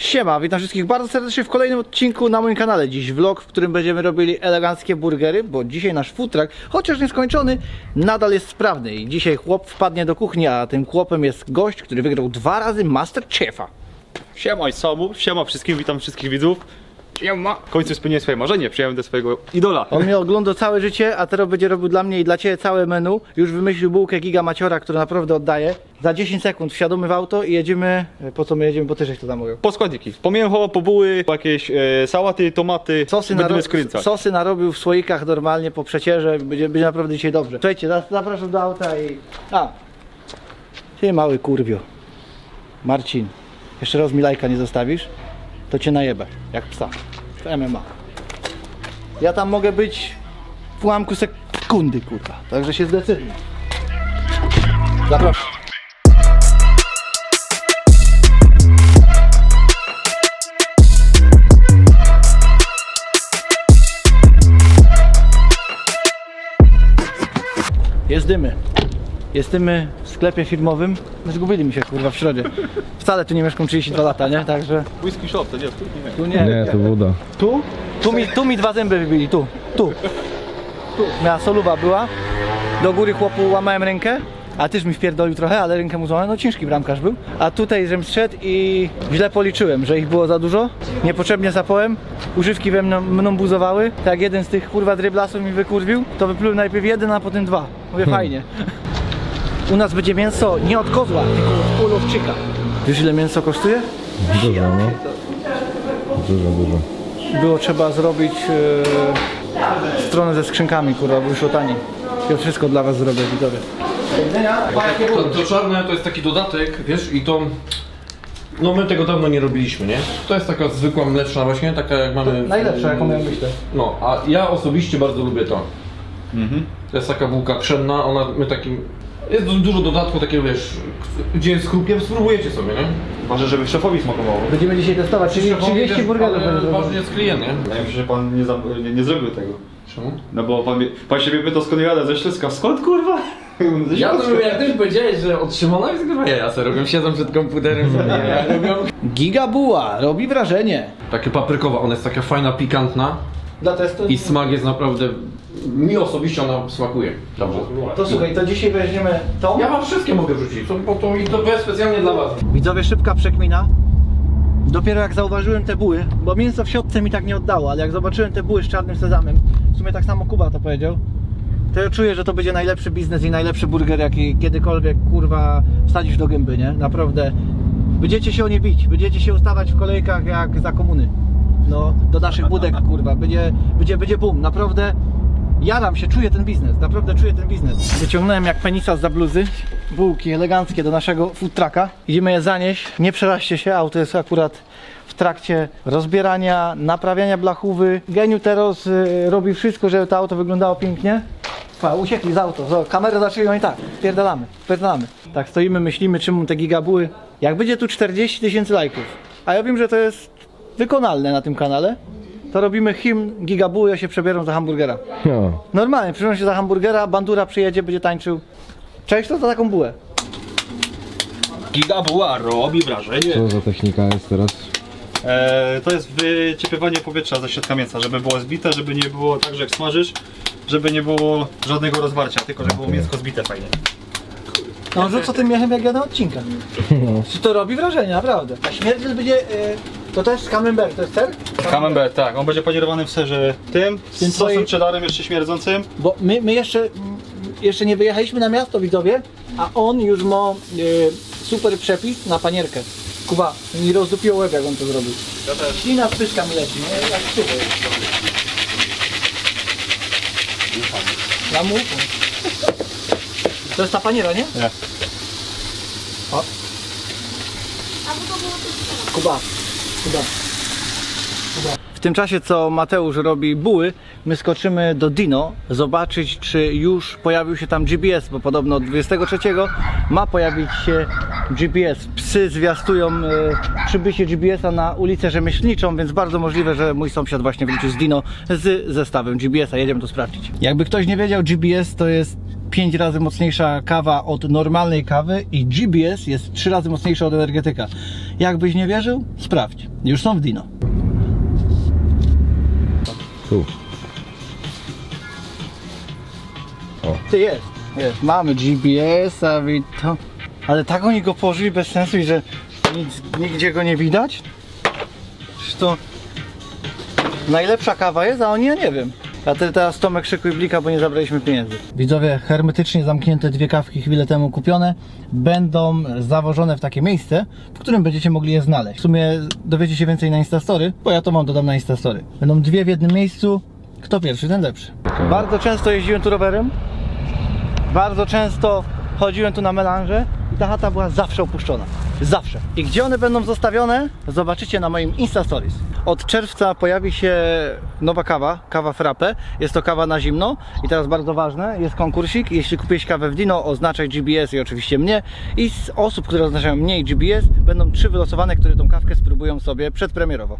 Siema, witam wszystkich bardzo serdecznie w kolejnym odcinku na moim kanale. Dziś vlog, w którym będziemy robili eleganckie burgery, bo dzisiaj nasz food truck, chociaż nieskończony, nadal jest sprawny. I dzisiaj chłop wpadnie do kuchni, a tym chłopem jest gość, który wygrał 2 razy Masterchefa. Siema Samu, siema wszystkim, witam wszystkich widzów. Siema. W końcu spełniłem swoje marzenie, przyjąłem do swojego idola. On mnie oglądał całe życie, a teraz będzie robił dla mnie i dla ciebie całe menu. Już wymyślił bułkę Giga Maciora, którą naprawdę oddaję. Za 10 sekund wsiadamy w auto i jedziemy. Po co my jedziemy? Bo też to tam mówią. Po składniki. Po mięcho, po buły, po jakieś sałaty, tomaty. Sosy narobił w słoikach normalnie po przecierze. Będzie naprawdę dzisiaj dobrze. Słuchajcie, zapraszam do auta i... Ty mały kurwio. Marcin, jeszcze raz mi lajka nie zostawisz, to cię najebę, jak psa. W MMA. Ja tam mogę być w ułamku sekundy, kurwa. Także się zdecyduj. Zapraszam. Jesteśmy w sklepie firmowym. Zgubili mi się, kurwa, w środzie. Wcale tu nie mieszkam 32 lata, nie? Także... Whisky shop, to nie, tu nie. Nie, to woda. Tu mi 2 zęby wybili, tu. Miała soluwa była. Do góry chłopu łamałem rękę. A tyż mi wpierdolił trochę, ale rękę mu złamałem, no ciężki bramkarz był. A tutaj żem zszedł i źle policzyłem, że ich było za dużo. Niepotrzebnie zapałem. Używki we mną buzowały. Tak jak jeden z tych kurwa dryblasów mi wykurwił, to wypluł najpierw 1, a potem 2. Mówię, fajnie. U nas będzie mięso nie od kozła, tylko od ulowczyka. Wiesz, ile mięso kosztuje? Dużo, no. Dużo. Było trzeba zrobić stronę ze skrzynkami, kurwa, bo już o taniej. Ja wszystko dla was zrobię, widzowie. To czarne to jest taki dodatek, wiesz, i to... No my tego dawno nie robiliśmy, nie? To jest taka zwykła mleczna właśnie, taka jak mamy... Najlepsza, jaką miałem myślę. No, a ja osobiście bardzo lubię to. To jest taka bułka pszenna, my takim... Jest dużo dodatku takiego, wiesz, gdzie jest chrupie, spróbujecie sobie, nie? Ważne, żeby szefowi smakowało. Będziemy dzisiaj testować, czyli 30 burgerów będzie ważny jest klient, nie? Wydaje mi się, że pan nie zrobił tego. Czemu? No bo pan się pytał, skąd jadę, ze Śląska. Skąd, kurwa? Ja to mówię, jak ty powiedziałeś, że od Szymona jest kurwa ja sobie robią, siedzą przed komputerem sobie, robią... Giga buła, robi wrażenie. Takie paprykowa, ona jest taka fajna, pikantna. Dla testu? I smak jest naprawdę... Mi osobiście ona smakuje. Dobrze. To słuchaj, to dzisiaj weźmiemy tą. Ja wam wszystkie mogę wrzucić, bo to jest specjalnie dla was. Widzowie, szybka przekmina. Dopiero jak zauważyłem te buły, bo mięso w siatce mi tak nie oddało, ale jak zobaczyłem te buły z czarnym sezamem, w sumie tak samo Kuba to powiedział, to ja czuję, że to będzie najlepszy biznes i najlepszy burger, jaki kiedykolwiek, kurwa, wsadzisz do gęby, nie? Naprawdę. Będziecie się o nie bić, będziecie się ustawać w kolejkach jak za komuny. No, do naszych budek, kurwa, będzie boom, naprawdę. Jaram się, czuję ten biznes, naprawdę czuję ten biznes. Wyciągnąłem jak penisa za bluzy, bułki eleganckie do naszego food trucka. Idziemy je zanieść, nie przeraźcie się, auto jest akurat w trakcie rozbierania, naprawiania blachówy. Geniu teraz robi wszystko, żeby to auto wyglądało pięknie. Uciekli z auto, kamerę zaczęli, no i tak, pierdalamy. Tak, stoimy, myślimy, czym te gigabuły. Jak będzie tu 40 000 lajków, a ja wiem, że to jest wykonalne na tym kanale, to robimy hymn gigabuły, ja się przebieram za hamburgera. No. Normalnie, przybieram się za hamburgera, bandura przyjedzie, będzie tańczył. Cześć, to za taką bułę. Gigabuła robi wrażenie. Co za technika jest teraz? To jest wyciepywanie powietrza ze środka mięsa, żeby było zbite, żeby nie było tak, że jak smażysz, żeby nie było żadnego rozwarcia, tylko żeby było mięsko zbite fajnie. No rzuć co tym miechem jak jeden odcinka. No. Czy to robi wrażenie, naprawdę. A śmierdziel będzie... to jest camembert, to jest ser? Camembert, tak, on będzie panierowany w serze tym, z sosem cheddarem jeszcze śmierdzącym. Bo my jeszcze nie wyjechaliśmy na miasto, widzowie, a on już ma super przepis na panierkę. Kuba, mi rozdupiło łeb, jak on to zrobił. Ja też. Ślina z pyszka mi leci, nie? Jak krzywo jest. Dla mu. To jest ta paniera, nie? Nie. O. Kuba. W tym czasie, co Mateusz robi buły, my skoczymy do Dino zobaczyć, czy już pojawił się tam GPS, bo podobno od 23 ma pojawić się GPS. Psy zwiastują przybycie GPS-a na ulicę Rzemieślniczą, więc bardzo możliwe, że mój sąsiad właśnie wrócił z Dino z zestawem GPS-a. Jedziemy to sprawdzić. Jakby ktoś nie wiedział, GPS to jest 5 razy mocniejsza kawa od normalnej kawy i GBS jest 3 razy mocniejsza od energetyka. Jakbyś nie wierzył? Sprawdź. Już są w Dino. Tu. Ty jest. Mamy GPS-a, to. Ale tak oni go położyli bez sensu i że nigdzie go nie widać? Przecież to najlepsza kawa jest, a oni ja nie wiem. A ty teraz Tomek szykuj blika, bo nie zabraliśmy pieniędzy. Widzowie, hermetycznie zamknięte dwie kawki chwilę temu kupione będą zawożone w takie miejsce, w którym będziecie mogli je znaleźć. W sumie dowiecie się więcej na Instastory, bo ja to wam dodam na Instastory. Będą dwie w jednym miejscu. Kto pierwszy, ten lepszy. Bardzo często jeździłem tu rowerem. Bardzo często chodziłem tu na melanże i ta chata była zawsze opuszczona. Zawsze. I gdzie one będą zostawione? Zobaczycie na moim Insta Stories. Od czerwca pojawi się nowa kawa, kawa frappe. Jest to kawa na zimno i teraz bardzo ważne, jest konkursik. Jeśli kupiłeś kawę w Dino, oznaczaj GBS i oczywiście mnie. I z osób, które oznaczają mnie i GBS, będą 3 wylosowane, które tą kawkę spróbują sobie przedpremierowo.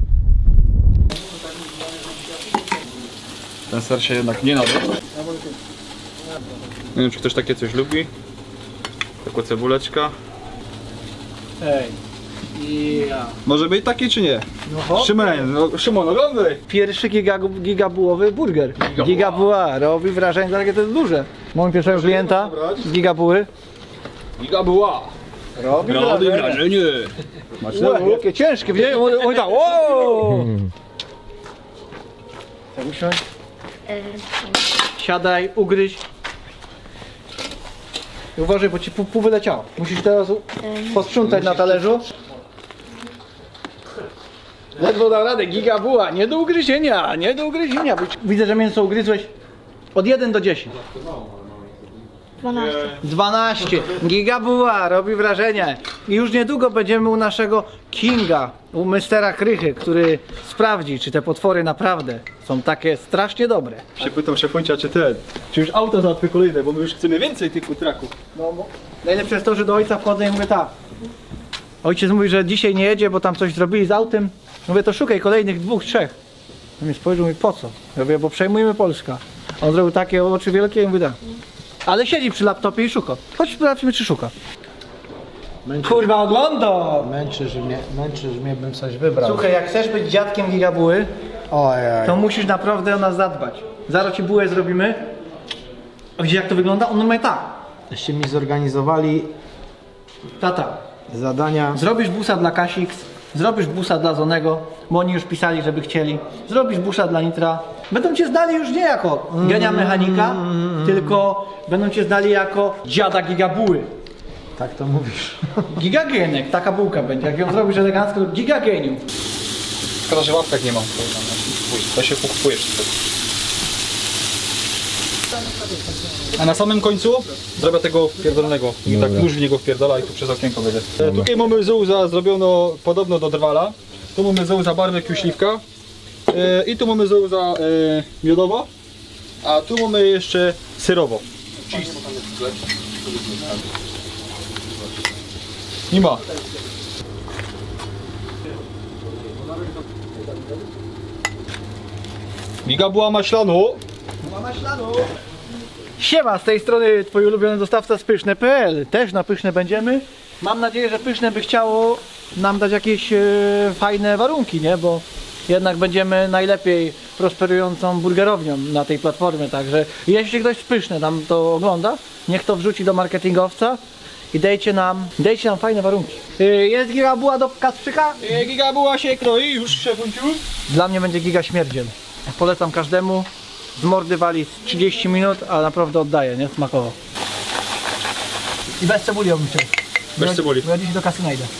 Ten ser się jednak nie nada. Nie wiem, czy ktoś takie coś lubi. Taka cebuleczka. Ej. Ja. Może być taki czy nie? No Szymon, oglądaj! Pierwszy gigabułowy burger. Gigabuła, robi wrażenie, takie to jest duże. Mam pierwszego klienta, gigabuły. Giga była! Robi wrażenie. Ue, jakie ciężkie, widzicie? Oj tak, wow! Tak usiądź. Siadaj, ugryź. I uważaj, bo ci pół wyleciało. Musisz teraz posprzątać na talerzu. Ledwo dał radę, gigabuła, nie do ugryzienia, nie do ugryzienia. Widzę, że mięso ugryzłeś od 1 do 10. 12. Gigabuła, robi wrażenie. I już niedługo będziemy u naszego Kinga, u Mistera Krychy, który sprawdzi, czy te potwory naprawdę są takie strasznie dobre. Się pytam szefuncia, czy już auto załatwię kolejne, bo my już chcemy więcej tych futraków. No, bo najlepsze jest to, że do ojca wchodzę i mówię tak. Ojciec mówi, że dzisiaj nie jedzie, bo tam coś zrobili z autem. Mówię, to szukaj kolejnych 2, 3. On mi spojrzał i mówi, po co? Ja mówię, bo przejmujemy Polska. A on zrobił takie oczy wielkie i mówi, tak. Ale siedzi przy laptopie i szuka. Chodź sprawdźmy, czy szuka. Kurwa, ogląda! Męczysz mnie, bym coś wybrał. Słuchaj, jak chcesz być dziadkiem gigabuły, Ojej. to musisz naprawdę o nas zadbać. Zaraz ci bułę zrobimy. A gdzie jak to wygląda? On ma tak. Żeście mi zorganizowali Tata, zadania. zrobisz busa dla Kasix, zrobisz busa dla Zonego, bo oni już pisali, żeby chcieli. Zrobisz busa dla Nitra. Będą cię znali już nie jako genia mechanika, tylko będą cię znali jako dziada gigabuły. Tak to mówisz. Gigagenek, taka bułka będzie. Jak ją zrobisz elegancko, to gigageniu. Szkoda, że łapek nie mam. To się pokupuje wszystko. A na samym końcu zrobię tego pierdolonego. I tak nóż w niego wpierdala i tu przez okienko będzie. Tutaj mamy zouza zrobiono podobno do drwala. Tu mamy zouza barbecue śliwka. I tu mamy zouza miodowa. A tu mamy jeszcze serowo. Nie ma. Giga była maślanu. Siema, z tej strony twój ulubiony dostawca z pyszne.pl. Też na pyszne będziemy. Mam nadzieję, że pyszne by chciało nam dać jakieś fajne warunki, nie? Bo jednak będziemy najlepiej prosperującą burgerownią na tej platformie, także jeśli ktoś z pyszne nam to ogląda, niech to wrzuci do marketingowca i dajcie nam fajne warunki. Jest gigabuła do Kasprzyka? Giga była się kroi już, szefunciu. Dla mnie będzie giga śmierdziel. Polecam każdemu. Z mordy wali 30 minut, a naprawdę oddaje, nie? Smakowo. I bez cebuli bym chciał. Bez cebuli. Bo ja dziś do kasyna idę.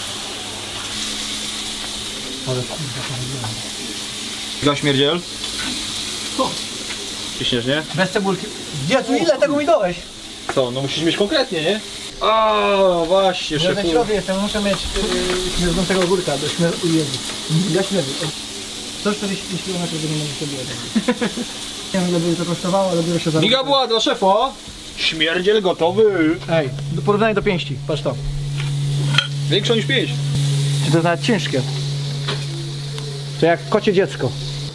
Giga śmierdziel. Ciśniesz, nie? Bez cebulki. Jezu, ile tego mi dałeś? Co? No musisz mieć konkretnie, nie? A właśnie, Ja na szefu. środku jestem, muszę mieć śmierdzącego górka do Jezu. Ja śmierdzę. 145 km by nie mogli sobie jechać. Nie wiem ile by to kosztowało, ale biorę się za... Giga była dla szefa. Śmierdziel gotowy. Ej, porównanie do pięści, patrz to. Większa niż 5. Czy to jest nawet ciężkie? To jak kocie dziecko.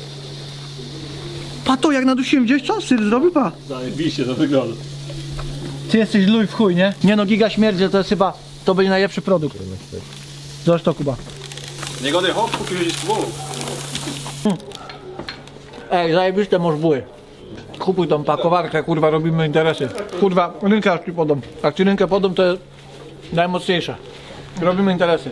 Pa to, jak nadusiłem gdzieś, co syr zrobił, pa? Zajebiście to wygląda. Ty jesteś luj w chuj, nie? Nie no, giga śmierdziel to jest chyba, to będzie najlepszy produkt. Zobacz to, Kuba. Nie godaj hop, kupił gdzieś w Ej, zajebiste możbuły. Kupuj tą pakowarkę, kurwa, robimy interesy. Kurwa, rynkę aż ci podam. Jak ci rynkę podam, to jest najmocniejsze. Robimy interesy.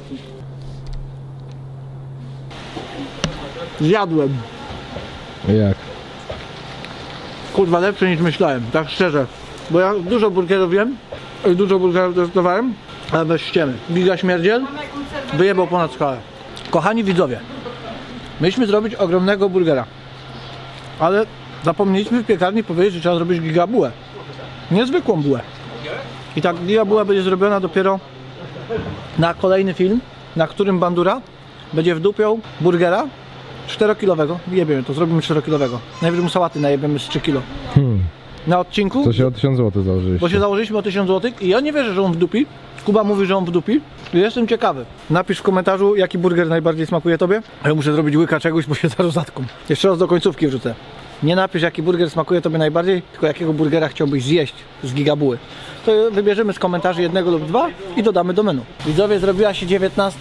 Zjadłem. Jak? Kurwa, lepsze niż myślałem, tak szczerze. Bo ja dużo burgerów wiem i dużo burgerów testowałem, ale bez ściemy. Giga śmierdziel wyjebał ponad skalę. Kochani widzowie, mieliśmy zrobić ogromnego burgera, ale zapomnieliśmy w piekarni powiedzieć, że trzeba zrobić gigabułę. Niezwykłą bułę. I ta gigabuła będzie zrobiona dopiero na kolejny film, na którym Bandura będzie wdupiał burgera 4-kilowego. Jebiemy to, zrobimy 4-kilowego. Najwyżej mu sałaty najebiemy z 3 kilo. Na odcinku, To się o 1000 zł założyliście. bo się założyliśmy o 1000 zł i ja nie wierzę, że on wdupi. Kuba mówi, że on wdupi. I jestem ciekawy. Napisz w komentarzu, jaki burger najbardziej smakuje tobie. A ja muszę zrobić łyka czegoś, bo się zaraz zatkum. Jeszcze raz do końcówki wrzucę. Nie napisz, jaki burger smakuje tobie najbardziej, tylko jakiego burgera chciałbyś zjeść z gigabuły. To wybierzemy z komentarzy jednego lub dwa i dodamy do menu. Widzowie, zrobiła się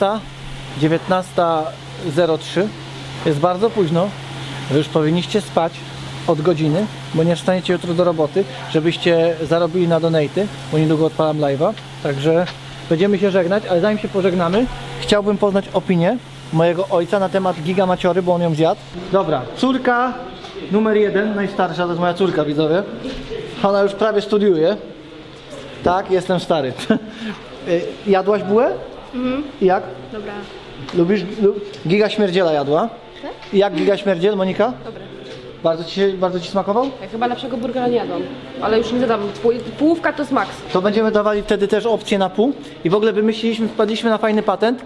19:03. Jest bardzo późno. Wy już powinniście spać od godziny, bo nie wstaniecie jutro do roboty, żebyście zarobili na donaty, bo niedługo odpalam live'a. Także będziemy się żegnać, ale zanim się pożegnamy, chciałbym poznać opinię mojego ojca na temat Giga Maciory, bo on ją zjadł. Dobra, córka numer 1, najstarsza, to jest moja córka, widzowie. Ona już prawie studiuje. Tak, jestem stary. Jadłaś bułę? I jak? Dobra. Lubisz? Giga śmierdziela jadła? Tak? I jak giga śmierdziel, Monika? Dobra. Bardzo ci smakował? Ja chyba lepszego burgera nie jadłam, ale już nie zadam. Połówka to jest maks. To będziemy dawali wtedy też opcję na pół. I w ogóle wpadliśmy na fajny patent.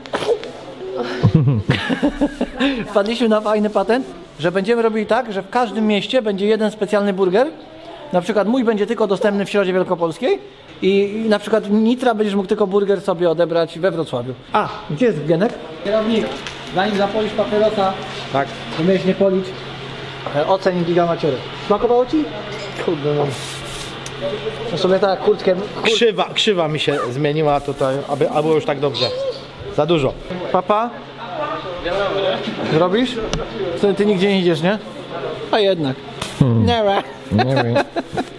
Wpadliśmy na fajny patent, że będziemy robili tak, że w każdym mieście będzie jeden specjalny burger. Na przykład mój będzie tylko dostępny w Środzie Wielkopolskiej i na przykład Nitra będziesz mógł tylko burger sobie odebrać we Wrocławiu. A, gdzie jest Genek? Kierownik, zanim zapolisz papierosa, Tak. to miałeś nie polić, oceń Giga Maciory. Smakowało ci? Kurde, no. To sobie tak kurtkę... Krzywa mi się zmieniła tutaj, a było już tak dobrze. Za dużo. Papa? Robisz? Ty nigdzie nie idziesz, nie? A jednak. Nie. Nie wiem.